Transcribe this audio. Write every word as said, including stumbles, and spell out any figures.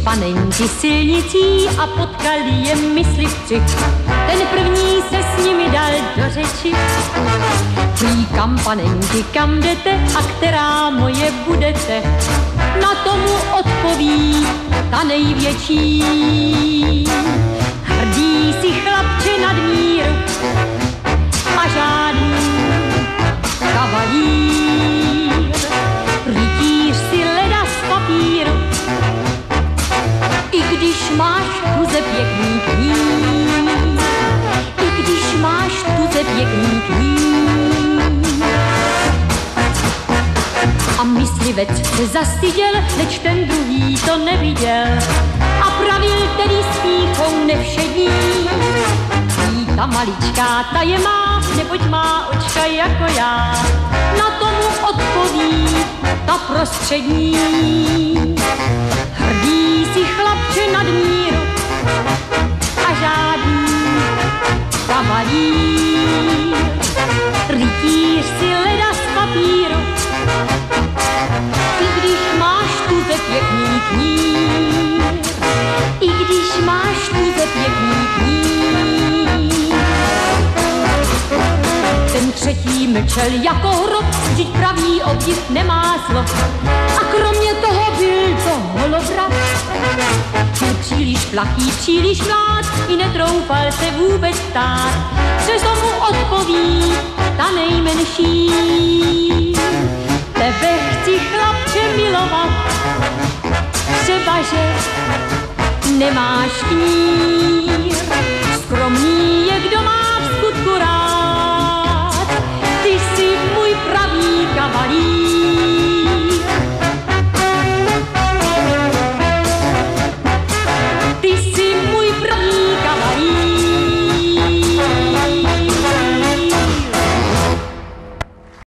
panenky silnicí a potkali je myslivci. Ten první se s nimi dal do řeči. Prý kam panenky, kam jdete a která moje budete? Na tomu odpoví ta největší. Hrdí si chlapče nadmíru a žádný kavalír. Rytíř si leda z papíru, i když máš tuze pěkný kníh, i když máš tuze pěkný kníh. A myslivec se zastyděl, leč ten druhý to neviděl a pravil tedy s pýchou nevšední. Jí ta maličká, ta je má, neboť má očka jako já. Na tomu odpoví ta prostřední. Hrdí si chlapče nadmíru a žádný kavalír. Rytíř si leda z papíru, i když máš tuze pěkný knír, i když máš tuze pěkný knír. Ten třetí mlčel jako hrob, vždyť pravý obdiv nemá slov. A kromě toho byl to holobrat. Byl příliš plachý, příliš mlád, i netroufal se vůbec stát. Přesto mu odpoví ta nejmenší. Tebe chci chlapče milovat, třebaže nemáš knír. Skromný je, kdo má